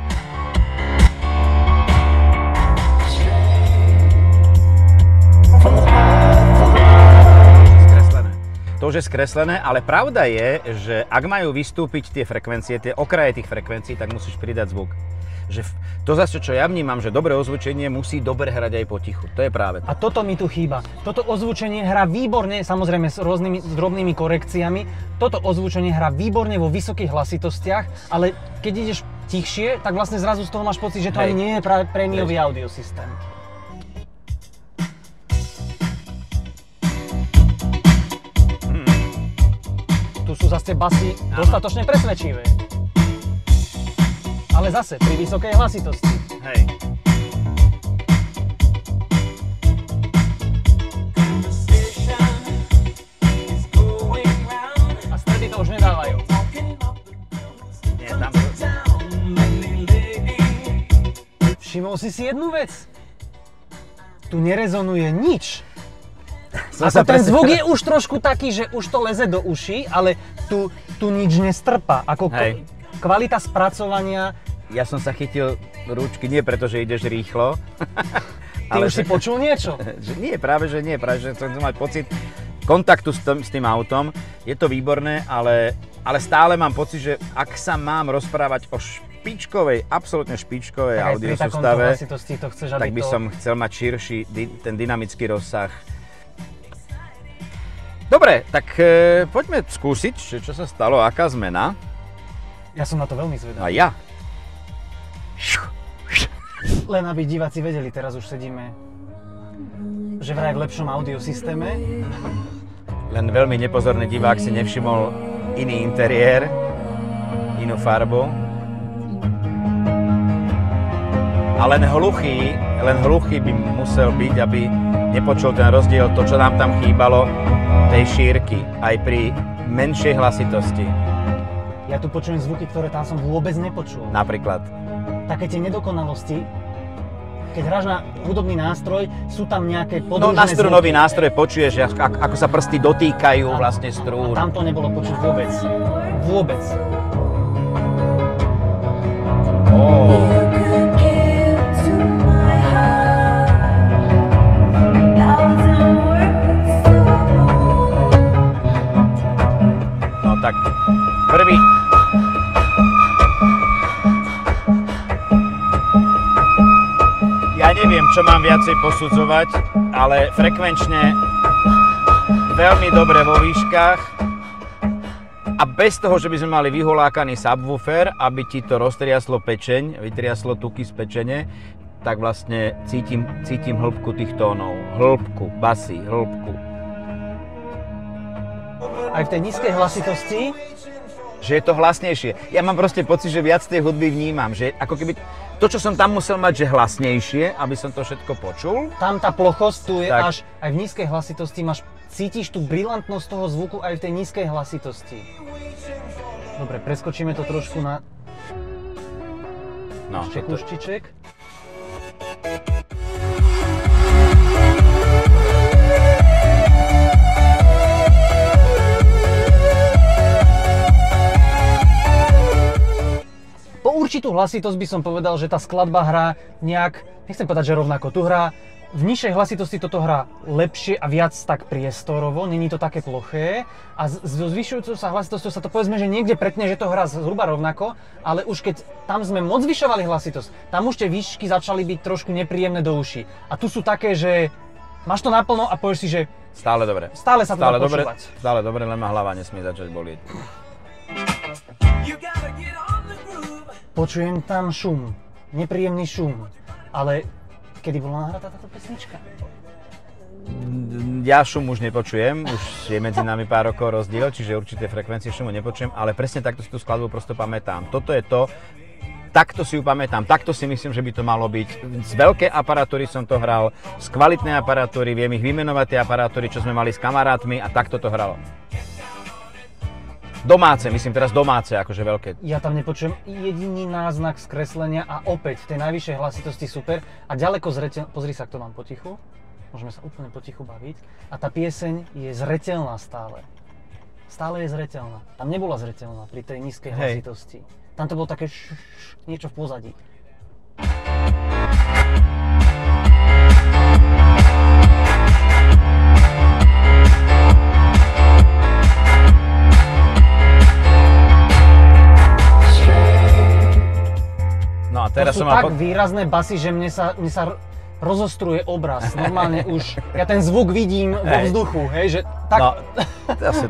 To už je skreslené, ale pravda je, že ak majú vystúpiť tie frekvencie, tie okraje tých frekvencií, tak musíš pridať zvuk. Že to zase, čo ja vnímam, že dobré ozvučenie musí dobre hrať aj potichu. To je práve to. A toto mi tu chýba. Toto ozvučenie hrá výborne, samozrejme s rôznymi s drobnými korekciami. Toto ozvučenie hrá výborne vo vysokých hlasitostiach, ale keď ideš tichšie, tak vlastne zrazu z toho máš pocit, že to Hej. ani nie je práve prémiový audiosystém. Tu sú zase basy dostatočne presvedčivé. Ale zase pri vysokej hlasitosti. Hej. A stredy to už nedávajú. Nie, tam... Všimol si si jednu vec? Tu nerezonuje nič. Som Ako sa ten presne- zvuk je už trošku taký, že už to leze do uší, ale tu, tu nič nestrpá. Ako Hej. kvalita spracovania. Ja som sa chytil rúčky nie preto, že ideš rýchlo. Ty už si počul niečo? Že nie, práve že nie, práve že chcem mať pocit kontaktu s tým, s tým autom. Je to výborné, ale, ale stále mám pocit, že ak sa mám rozprávať o špičkovej, absolútne špičkovej Tak aj pri takomto audiosústave, hlasitosti to chceš, aby tak by to... som chcel mať širší dy- ten dynamický rozsah. Dobre, tak e, poďme skúsiť, čo, čo sa stalo, aká zmena. Ja som na to veľmi zvedavý. A ja. Len aby diváci vedeli, teraz už sedíme, že vraj v lepšom audiosystéme. Len veľmi nepozorný divák si nevšimol iný interiér, inú farbu. A len hluchý, len hluchý by musel byť, aby nepočul ten rozdiel, to, čo nám tam chýbalo, tej šírky, aj pri menšej hlasitosti. Ja tu počujem zvuky, ktoré tam som vôbec nepočul. Napríklad. Také tie nedokonalosti, keď hráš na hudobný nástroj, sú tam nejaké No podružné na strunový zvuky. nástroj počuješ, ako, ako sa prsty dotýkajú A- vlastne strún. A tam to nebolo počuť vôbec. Vôbec. Oh. No tak, prvý. Ja neviem, čo mám viacej posudzovať, ale frekvenčne veľmi dobre vo výškach a bez toho, že by sme mali vyholákaný subwoofer, aby ti to roztriaslo pečeň, vytriaslo tuky z pečene, tak vlastne cítim, cítim hĺbku tých tónov. Hĺbku, basy, hĺbku. Aj v tej nízkej hlasitosti, Že je to hlasnejšie. Ja mám proste pocit, že viac tej hudby vnímam. Že ako keby to, čo som tam musel mať, že hlasnejšie, aby som to všetko počul. tam tá plochosť tu je Tak. až, aj v nízkej hlasitosti máš, cítiš tú brilantnosť toho zvuku aj v tej nízkej hlasitosti. Dobre, preskočíme to trošku na No, toto, čekuščiček. Po určitú hlasitosť by som povedal, že tá skladba hrá nejak, nechcem povedať, že rovnako, tu hrá v nižšej hlasitosti toto hrá lepšie a viac tak priestorovo, není to také ploché a s so zvyšujúcou sa hlasitosťou sa to povedzme, že niekde pretne, že to hrá zhruba rovnako, ale už keď tam sme moc zvyšovali hlasitosť, tam už tie výšky začali byť trošku nepríjemné do uší. A tu sú také, že máš to naplno a povieš si, že stále dobre. stále sa to Stále dá dobre, počúvať. stále dobre, len ma hlava nesmie začať bolieť. Počujem tam šum, nepríjemný šum, ale kedy bola nahratá táto pesnička? Ja šum už nepočujem, už je medzi nami pár rokov rozdiel, čiže určité frekvencie šumu nepočujem, ale presne takto si tú skladbu prosto pamätám. Toto je to, takto si ju pamätám, takto si myslím, že by to malo byť. Z veľkej aparatúry som to hral, z kvalitnej aparatúry, viem ich vymenovať tie aparatúry, čo sme mali s kamarátmi a takto to hralo. Domáce, myslím teraz domáce, akože veľké. Ja tam nepočujem jediný náznak skreslenia a opäť v tej najvyššej hlasitosti super a ďaleko zreteľ... Pozri sa, kto mám potichu. Môžeme sa úplne potichu baviť. A tá pieseň je zreteľná stále. stále je zreteľná. Tam nebola zreteľná pri tej nízkej hlasitosti. Tam to bolo také š, š, niečo v pozadí. No a teraz to sú som tak po... výrazné basy, že mne sa, mne sa rozostruje obraz. Normálne už, ja ten zvuk vidím vo vzduchu, hej, že tak... No, asi...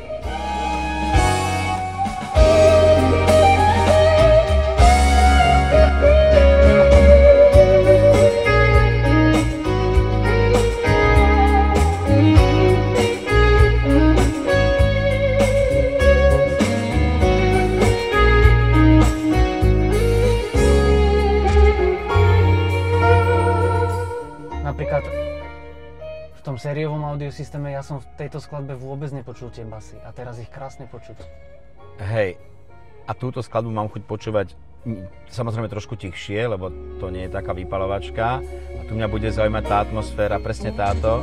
Napríklad v tom sériovom audiosystéme ja som v tejto skladbe vôbec nepočul tie basy a teraz ich krásne počuť. Hej, a túto skladbu mám chuť počúvať samozrejme trošku tichšie, lebo to nie je taká vypalovačka. A tu mňa bude zaujímať tá atmosféra, presne táto,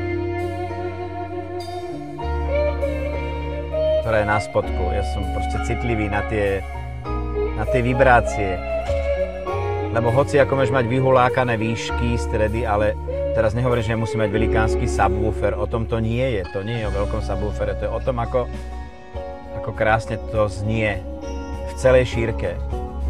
ktorá je na spodku. Ja som proste citlivý na tie, na tie vibrácie. Lebo hoci ako môžeš mať vyhulákané výšky, stredy, ale teraz nehovorím, že musí mať velikánsky subwoofer, o tom to nie je. To nie je o veľkom subwoofere, to je o tom, ako, ako krásne to znie v celej šírke.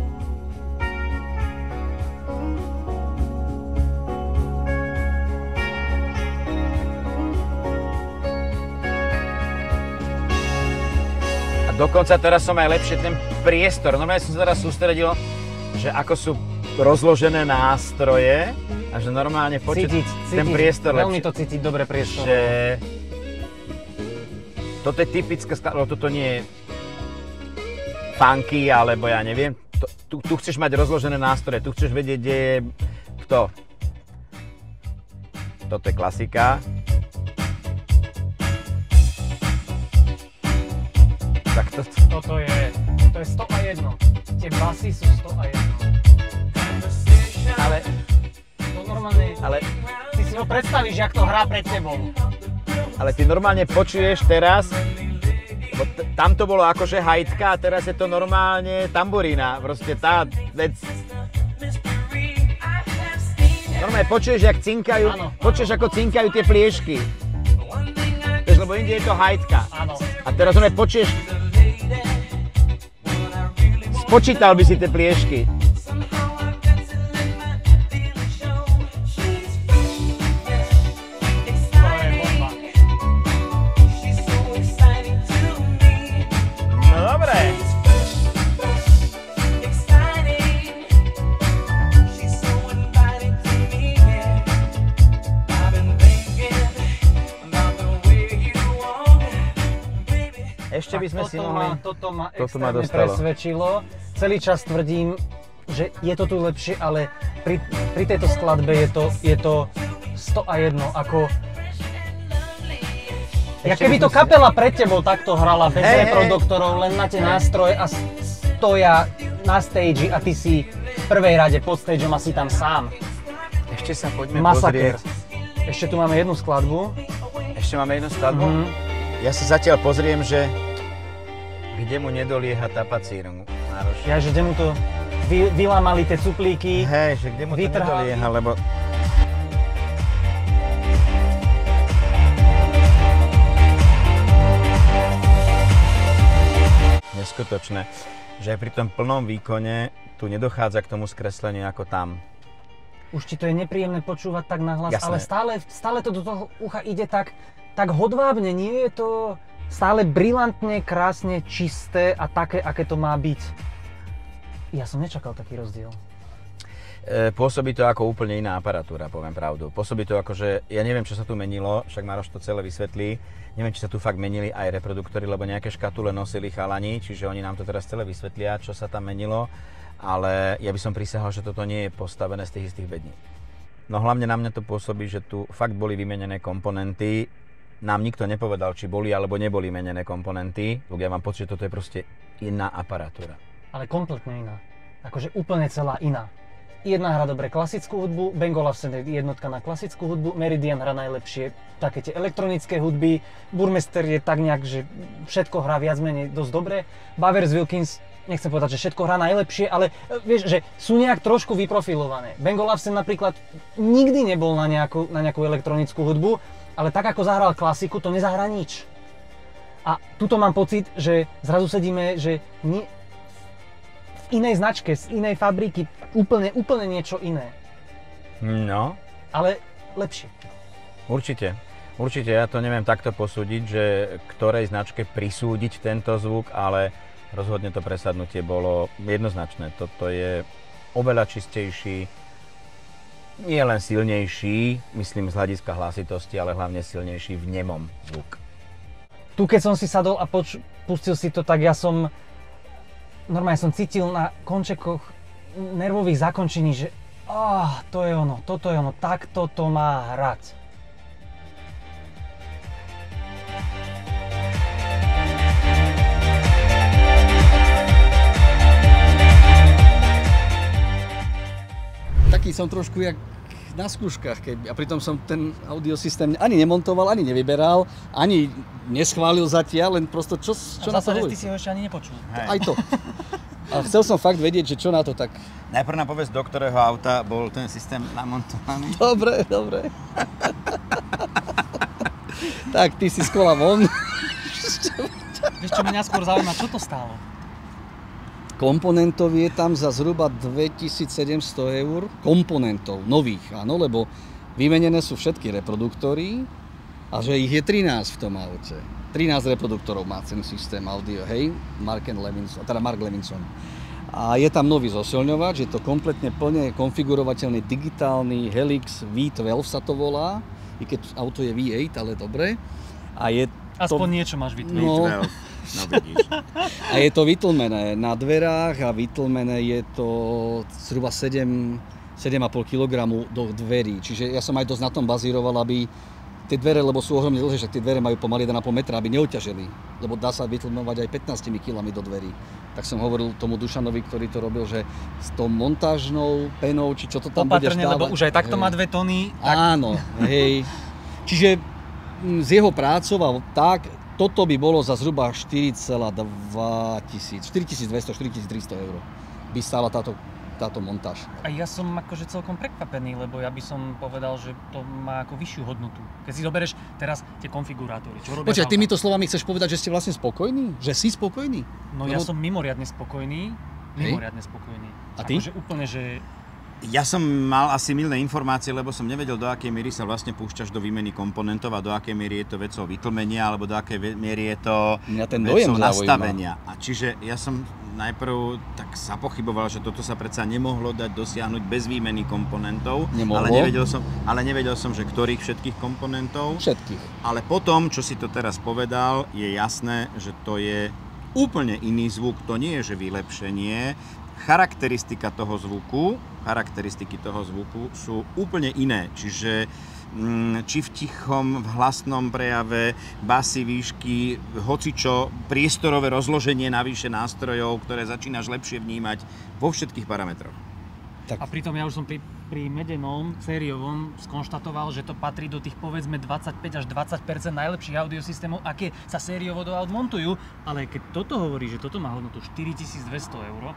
A dokonca teraz som aj lepšie ten priestor, normálne som sa teraz sústredil, že ako sú rozložené nástroje a že normálne počuť cítiť, ten cítiť, priestor lepšie. Veľmi to cítiť dobre priestor. Že toto je typická skladba, toto nie je funky, alebo ja neviem. Tu, tu chceš mať rozložené nástroje, tu chceš vedieť, kde je kto. Toto je klasika. Tak to... Toto je, to je sto a jedno. Tie basy sú sto a jedno. Ale, To normálne, ale, ty si ho predstavíš, jak to hrá pred tebou. ale ty normálne počuješ teraz, bo t- tam to bolo akože hajtka a teraz je to normálne tamburína, proste tá vec. Normálne počuješ, jak cinkajú, Áno, počuješ, ako cinkajú tie pliešky. Vieš, lebo inde je to hajtka. Áno. A teraz normálne počuješ, spočítal by si tie pliešky. No dobre. Ešte by sme toto si mohli... Ma, toto ma Toto ma extrémne dostalo. presvedčilo. Celý čas tvrdím, že je to tu lepšie, ale pri, pri tejto skladbe je to, je to sto a jedno, ako... Ja Ešte keby by to sme si- kapela pred tebou takto hrala, bez Hej, hej. reproduktorov, len na tie nástroje a s- stoja na stage a ty si v prvej rade pod stageom a si tam sám. Ešte sa poďme Masaker. pozrieť. Ešte tu máme jednu skladbu. Ešte máme jednu skladbu? Mhm. Ja sa zatiaľ pozriem, že kde mu nedolieha tá pacíra, Mároš. Ja, že kde mu to vy, vylamali tie cuplíky. Hej, že kde mu to Vytrhali. nedolieha, lebo... Neskutočné, že aj pri tom plnom výkone tu nedochádza k tomu skresleniu ako tam. Už ti to je nepríjemné počúvať tak nahlas, Jasné. ale stále, stále to do toho ucha ide tak, tak hodvábne, nie je to stále brilantne, krásne, čisté a také, aké to má byť. Ja som nečakal taký rozdiel. E, pôsobí to ako úplne iná aparatúra, poviem pravdu. Pôsobí to ako, že ja neviem, čo sa tu menilo, však Maroš to celé vysvetlí. Neviem, či sa tu fakt menili aj reproduktory, lebo nejaké škatule nosili chalani, čiže oni nám to teraz celé vysvetlia, čo sa tam menilo. Ale ja by som prisahal, že toto nie je postavené z tých istých bední. No hlavne na mňa to pôsobí, že tu fakt boli vymenené komponenty. Nám nikto nepovedal, či boli alebo neboli menené komponenty. Lebo ja mám pocit, že toto je proste iná aparatúra. Ale kompletne iná. Akože úplne celá iná. jedna hra dobre klasickú hudbu, Bang Olufsen je jednotka na klasickú hudbu, Meridian hra najlepšie také tie elektronické hudby, Burmester je tak nejak, že všetko hrá viac menej dosť dobre, Bowers Wilkins, nechcem povedať, že všetko hrá najlepšie, ale vieš, že sú nejak trošku vyprofilované. Bang Olufsen napríklad nikdy nebol na nejakú, na nejakú elektronickú hudbu, ale tak ako zahral klasiku, to nezahrá nič. A tuto mám pocit, že zrazu sedíme, že nie, v inej značke, z inej fabriky, úplne, úplne niečo iné. No. Ale lepšie. Určite. Určite, ja to neviem takto posúdiť, že ktorej značke prisúdiť tento zvuk, ale rozhodne to presadnutie bolo jednoznačné. Toto je oveľa čistejší, nie len silnejší, myslím z hľadiska hlasitosti, ale hlavne silnejší v nemom zvuk. Tu keď som si sadol a poč- pustil si to, tak ja som normálne som cítil na končekoch nervových zakončení, že oh, to je ono, toto je ono, takto to má hrať. Taký som trošku jak na skúškach, keď, a pritom som ten audiosystém ani nemontoval, ani nevyberal, ani neschválil zatiaľ, len prosto čo, čo na to hovorí. Ty si ho ešte ani nepočul. Hej. Aj to. A chcel som fakt vedieť, že čo na to tak... Najprv nám povedz, do ktorého auta bol ten systém namontovaný. Dobre, dobre. Tak, ty si z kola von. Vieš, čo mňa skôr zaujíma, čo to stálo? Komponentov je tam za zhruba dvetisícsedemsto eur. Komponentov, nových, áno, lebo vymenené sú všetky reproduktory a že ich je trinásť v tom aute. trinásť reproduktorov má ten systém audio, hej, Mark Levinson, teda Mark Levinson. A je tam nový zosilňovač, je to kompletne plne konfigurovateľný digitálny Helix vé dvanásť sa to volá, i keď auto je vé osem, ale dobre. A je Aspoň to... niečo máš vytlmené. No, No vidíš. a je to vytlmené na dverách a vytlmené je to zhruba sedem, sedem a pol kilogramov do dverí. Čiže ja som aj dosť na tom bazíroval, aby tie dvere, lebo sú ohromne dlhé, že tie dvere majú pomaly jeden a pol metra, aby neoťažili. Lebo dá sa vytlmovať aj pätnástimi kilami do dverí. Tak som hovoril tomu Dušanovi, ktorý to robil, že s tou montážnou penou, či čo to tam budeš Opatrne, dávať. lebo už aj takto hej. má dve tony. Tak... Áno, hej. Čiže s jeho prácou a tak, toto by bolo za zhruba štyri celé dva tisíc, štyritisícdvesto, štyritisíctristo eur by stála táto, táto montáž. A ja som akože celkom prekvapený, lebo ja by som povedal, že to má ako vyššiu hodnotu. Keď si zoberieš teraz tie konfigurátory, čo robia Počkaj, auta. týmito slovami chceš povedať, že ste vlastne spokojní? Že si spokojný? No ja som mimoriadne spokojný, mimoriadne spokojný. A ty? Akože úplne, že... Ja som mal asi mylné informácie, lebo som nevedel, do akej miery sa vlastne púšťaš do výmeny komponentov a do akej miery je to vecou vytlmenia, alebo do akej miery je to Mňa ten dojem vecou zaujíma. nastavenia. A čiže ja som najprv tak zapochyboval, že toto sa predsa nemohlo dať dosiahnuť bez výmeny komponentov. Nemohlo. Ale nevedel som, ale nevedel som, že ktorých všetkých komponentov. Všetkých. Ale potom, čo si to teraz povedal, je jasné, že to je úplne iný zvuk. To nie je, že vylepšenie. Charakteristika toho zvuku, charakteristiky toho zvuku sú úplne iné. Čiže mm, či v tichom, v hlasnom prejave, basy, výšky, hocičo, priestorové rozloženie navyše nástrojov, ktoré začínaš lepšie vnímať vo všetkých parametroch. Tak. A pritom ja už som pri, pri medenom, sériovom skonštatoval, že to patrí do tých povedzme dvadsaťpäť až dvadsať percent najlepších audiosystémov, aké sa sériovo do aut montujú. Ale keď toto hovorí, že toto má hodnotu štyritisícdvesto eur,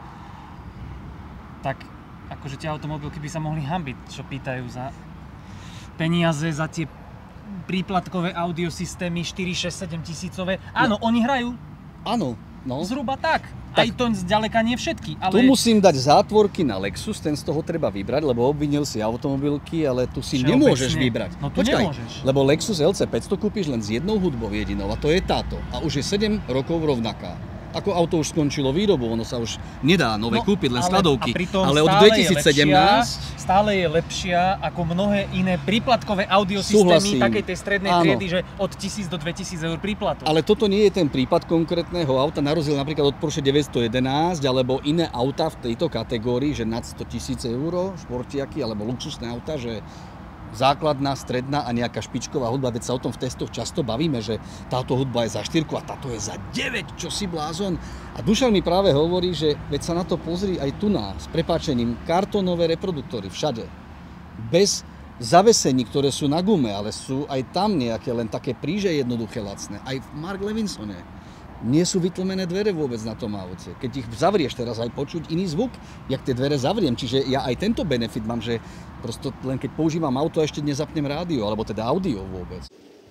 tak akože tie automobilky by sa mohli hanbiť, čo pýtajú za peniaze, za tie príplatkové audiosystémy štyri, šesť, sedem tisícové. Áno, no. Oni hrajú Áno, no. zhruba tak. Tak. Aj to zďaleka nie všetky, ale... Tu musím dať zátvorky na Lexus, ten z toho treba vybrať, lebo obvinil si automobilky, ale tu si Všeobecne. nemôžeš vybrať. No tu Počkaj, nemôžeš. lebo Lexus el cé päťsto kúpiš len s jednou hudbou jedinou a to je táto. A už je sedem rokov rovnaká. Ako auto už skončilo výrobu, ono sa už nedá nové No, kúpiť, len ale- skladovky. a pritom Ale od stále je dvetisícsedemnásť... lepšia, stále je lepšia ako mnohé iné príplatkové audiosystémy Súhlasím. takej tej strednej Áno. triedy, že od tisíc do dvetisíc eur príplatok. Ale toto nie je ten prípad konkrétneho auta, na rozdiel napríklad od Porsche deväťsto jedenásť alebo iné auta v tejto kategórii, že nad sto tisíc eur, športiaky alebo luxusné auta, že základná, stredná a nejaká špičková hudba, veď sa o tom v testoch často bavíme, že táto hudba je za štyrku a táto je za deväť, čo si blázon. A Dušan mi práve hovorí, že veď sa na to pozri aj tu na, s prepáčením, kartónové reproduktory všade. Bez zavesení, ktoré sú na gume, ale sú aj tam nejaké len také príže jednoduché lacné. Aj v Mark Levinsone nie sú vytlmené dvere vôbec na tom aute. Keď ich zavrieš teraz aj počuť iný zvuk, jak tie dvere zavriem. Čiže ja aj tento benefit mám, že prosto len keď používam auto, ešte nezapnem rádio, alebo teda audio vôbec.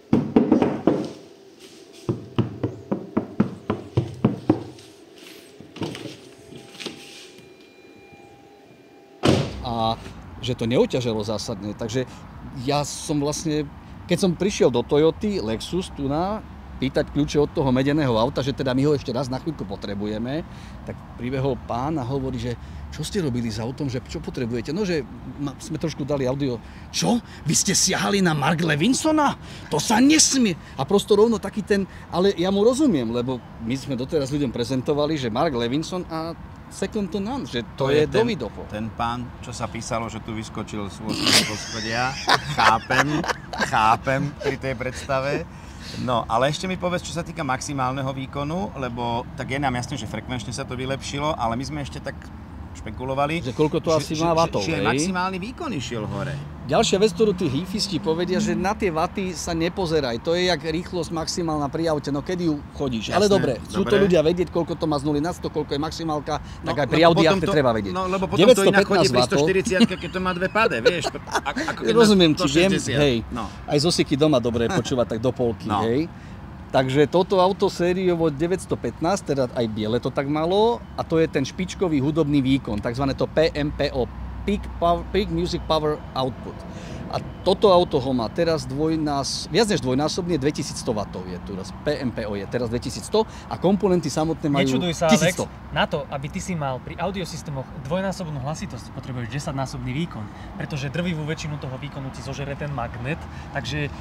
A že to neoťaželo zásadne. Takže ja som vlastne, keď som prišiel do Toyoty, Lexus tu na, pýtať kľúče od toho medeného auta, že teda my ho ešte raz na chvíľku potrebujeme, tak pribehol pán a hovorí, že čo ste robili s autom, že čo potrebujete? No, že ma, sme trošku dali audio. Čo? Vy ste siahali na Mark Levinsona? To sa nesmie. A prosto rovno taký ten, ale ja mu rozumiem, lebo my sme doteraz ľuďom prezentovali, že Mark Levinson a Second to None, že to, to je, je Dovidopo. Ten pán, čo sa písalo, že tu vyskočil z osmého poschodia, chápem, chápem pri tej predstave. No, ale ešte mi povedz, čo sa týka maximálneho výkonu, lebo tak je nám jasné, že frekvenčne sa to vylepšilo, ale my sme ešte tak špekulovali, že koľko to asi má vatov, či aj maximálny výkon išiel hore. Ďalšia vec, ktorú tí hifisti povedia, že na tie vaty sa nepozeraj. To je jak rýchlosť maximálna pri aute, no kedy ju chodíš. Jasné, ale dobre, sú dobre. To ľudia vedieť, koľko to má z nuly na sto, koľko je maximálka, tak no, aj pri Audi to treba vedieť. No, lebo potom to inak chodí pri stoštyridsiatke, keď to má dve pade, vieš. Ako rozumiem ti, viem, hej, no. Aj z Osiky doma dobre počúvať tak do polky, no. Hej. Takže toto auto sériovo deväťstopätnásť, teda aj biele to tak malo, a to je ten špičkový hudobný výkon, takzvané to P M P O, Peak, Power, Peak Music Power Output. A toto auto ho má teraz dvojnás, viac než dvojnásobne, dvetisícsto wattov je tu, P M P O je teraz dvetisícsto a komponenty samotné majú Nečuduj sa, tisícsto. Alex, na to, aby ty si mal pri audiosystémoch dvojnásobnú hlasitosť, potrebuješ desaťnásobný výkon, pretože drvivú väčšinu toho výkonu ti zožere ten magnet, takže...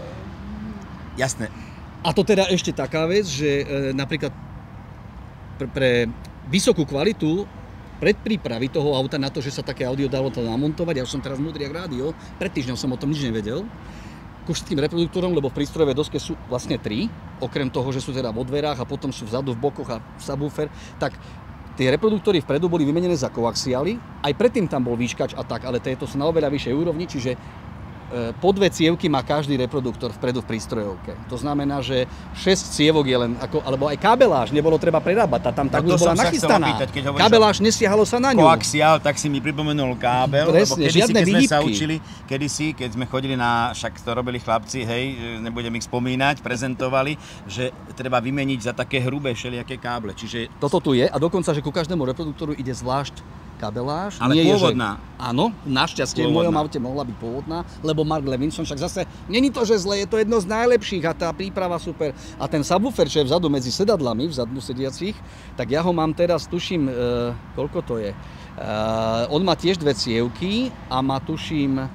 Jasné. A to teda ešte taká vec, že e, napríklad pre, pre vysokú kvalitu predprípravy toho auta na to, že sa také audio dalo to namontovať, ja už som teraz múdry jak rádio, pred týždňom som o tom nič nevedel, ku všetkým reproduktorom, lebo v prístrojovej doske sú vlastne tri, okrem toho, že sú teda vo dverách a potom sú vzadu, v bokoch a subwoofer, tak tie reproduktory vpredu boli vymenené za koaxiály, aj predtým tam bol výškač a tak, ale tieto sú na oveľa vyššej úrovni, čiže po dve cievky má každý reproduktor vpredu v prístrojovke. To znamená, že šesť cievok je len, ako, alebo aj kabeláž, nebolo treba prerábať, tá tam tak no už bola nachystaná. Opýtať, kabeláž nesiahalo sa na ňu. Koaxiál, tak si mi pripomenul kábel, presne, lebo kedysi, keď výhybky. sme sa učili, kedysi, keď sme chodili na, však to robili chlapci, hej, nebudem ich spomínať, prezentovali, že treba vymeniť za také hrubé všelijaké káble. Čiže... Toto tu je a dokonca, že ku každému reproduktoru ide zvlášť kabeláž. Ale nie pôvodná. Je, že, áno, našťastie v mojom aute mohla byť pôvodná, lebo Mark Levinson, však zase, není to, že zle, je to jedno z najlepších a tá príprava super. A ten subwoofer, čo je vzadu medzi sedadlami, vzadu sediacich, tak ja ho mám teraz, tuším, e, koľko to je. E, on má tiež dve cievky a má, tuším,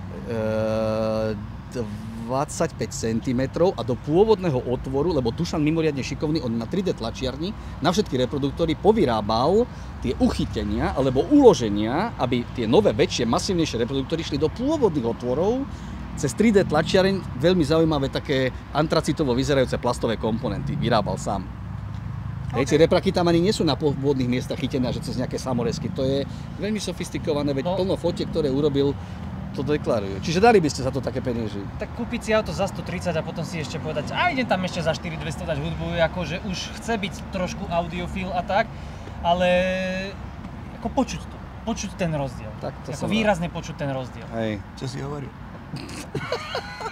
e, dvadsaťpäť centimetrov a do pôvodného otvoru, lebo Dušan mimoriadne šikovný, on na tri dé tlačiarni na všetky reproduktory povyrábal tie uchytenia alebo uloženia, aby tie nové, väčšie, masívnejšie reproduktory šli do pôvodných otvorov cez tri dé tlačiareň, veľmi zaujímavé také antracitovo vyzerajúce plastové komponenty vyrábal sám. Okay. Hej, tie repraky tam ani nie sú na pôvodných miestach chytené, že cez nejaké samorezky. To je veľmi sofistikované, veď no. Plno fotiek, ktoré urobil, to deklarujú. Čiže dali by ste za to také peniazy? Tak kúpiť si auto za stotridsať a potom si ešte povedať, a idem tam ešte za štyri tisíc dvesto dať hudbu, akože už chce byť trošku audiofil a tak, ale ako počuť to, počuť ten rozdiel. Tak to ako výrazne počuť ten rozdiel. Hej. Čo si hovoril?